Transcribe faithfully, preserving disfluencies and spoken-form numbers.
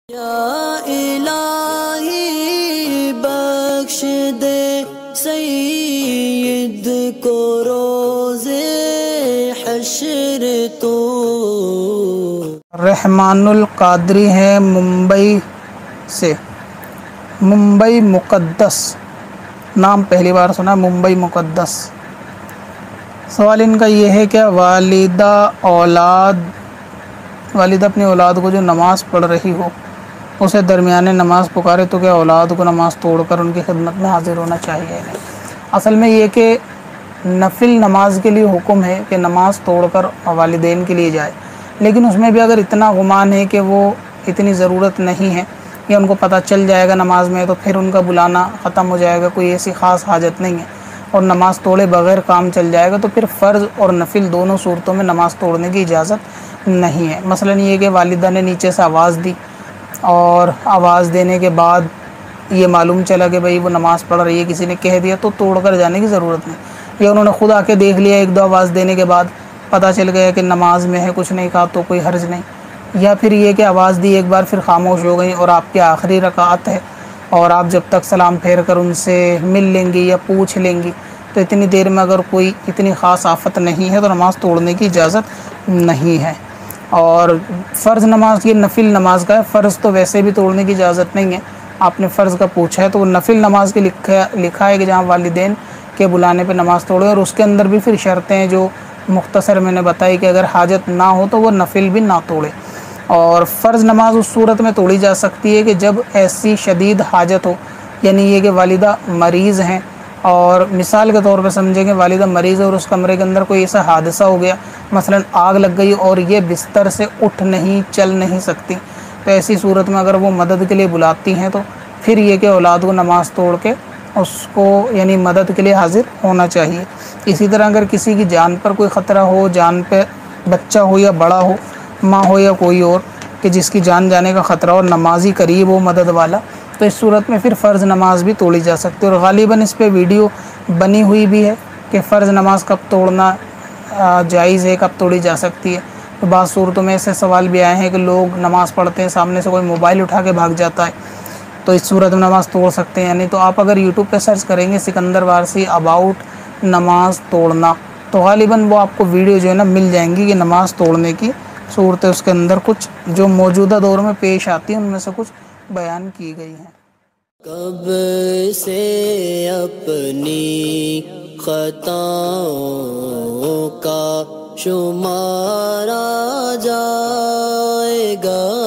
یا الہی بخش دے سید کو روز حشر تو۔ رحمان القادری ہیں ممبئی سے۔ ممبئی مقدس نام پہلی بار سنا، ممبئی مقدس۔ سوال ان کا یہ ہے کہ والدہ اولاد والدہ اپنی اولاد کو جو نماز پڑھ رہی ہو اسے درمیان نماز پکارے تو کیا اولاد کو نماز توڑ کر ان کی خدمت میں حاضر ہونا چاہیے؟ اصل میں یہ کہ نفل نماز کے لیے حکم ہے کہ نماز توڑ کر والدین کے لیے جائے، لیکن اس میں بھی اگر اتنا گمان ہے کہ وہ اتنی ضرورت نہیں ہے یا ان کو پتہ چل جائے گا نماز میں تو پھر ان کا بلانا ختم ہو جائے گا، کوئی ایسی خاص حاجت نہیں ہے اور نماز توڑے بغیر کام چل جائے گا، تو پھر فرض اور نفل دونوں صورتوں میں نماز توڑنے کی اجازت نہیں ہے۔ مثلا یہ کہ والدہ نے نیچے سے آواز دی اور آواز دینے کے بعد یہ معلوم چلا کہ بھئی وہ نماز پڑھ رہی ہے، کسی نے کہہ دیا تو توڑ کر جانے کی ضرورت نہیں، یا انہوں نے خود آ کے دیکھ لیا ایک دو آواز دینے کے بعد پتہ چل گیا کہ نماز میں ہے، کچھ نہیں کہا تو کوئی حرج نہیں، یا پھر یہ کہ آواز دی ایک بار پھر خاموش ہو گئی اور آپ کی آخری رکعت ہے اور آپ جب تک سلام پھیر کر ان سے مل لیں گی یا پوچھ لیں گی تو اتنی دیر میں اگر کوئی اتنی خاص آفت نہیں ہے تو نماز توڑنے کی اجازت نہیں ہے۔ اور فرض نماز کی نفل نماز کا ہے، فرض تو ویسے بھی توڑنے کی اجازت نہیں ہے، آپ نے فرض کا پوچھا ہے تو وہ نفل نماز کے لکھا لکھا ہے کہ جہاں والدین کے بلانے پہ نماز توڑے، اور اس کے اندر بھی پھر شرطیں جو مختصر میں نے بتائی کہ اگر حاجت نہ ہو تو وہ نفل بھی نہ توڑے۔ اور فرض نماز اس صورت میں توڑی جا سکتی ہے کہ جب ایسی شدید حاجت ہو، یعنی یہ کہ والدہ مریض ہیں، اور مثال کے طور پہ سمجھیں کہ والدہ مریض ہے اور اس کمرے کے اندر کوئی ایسا حادثہ ہو گیا، مثلا آگ لگ گئی اور یہ بستر سے اٹھ نہیں چل نہیں سکتی، تو ایسی صورت میں اگر وہ مدد کے لیے بلاتی ہیں تو پھر یہ کہ اولاد کو نماز توڑ کے اس کو یعنی مدد کے لیے حاضر ہونا چاہیے۔ اسی طرح اگر کسی کی جان پر کوئی خطرہ ہو، جان پہ بچہ ہو یا بڑا ہو، ماں ہو یا کوئی اور کہ جس کی جان جانے کا خطرہ اور نمازی قریب ہو مدد والا، تو اس صورت میں پھر فرض نماز بھی توڑی جا سکتی ہے۔ اور غالباً اس پہ ویڈیو بنی ہوئی بھی ہے کہ فرض نماز کب توڑنا جائز ہے، کب توڑی جا سکتی ہے۔ تو بعض صورتوں میں ایسے سوال بھی آئے ہیں کہ لوگ نماز پڑھتے ہیں، سامنے سے کوئی موبائل اٹھا کے بھاگ جاتا ہے تو اس صورت میں نماز توڑ سکتے ہیں، یعنی تو آپ اگر یوٹیوب پہ سرچ کریں گے سکندر وارسی اباؤٹ نماز توڑنا تو غالباً وہ آپ کو ویڈیو جو ہے نا مل جائیں گی کہ نماز توڑنے کی صورتیں اس کے اندر کچھ جو موجودہ دور میں پیش آتی ہیں ان میں سے کچھ بیان کی گئی ہیں۔ کب سے اپنی خطاؤں کا شمارا جائے گا،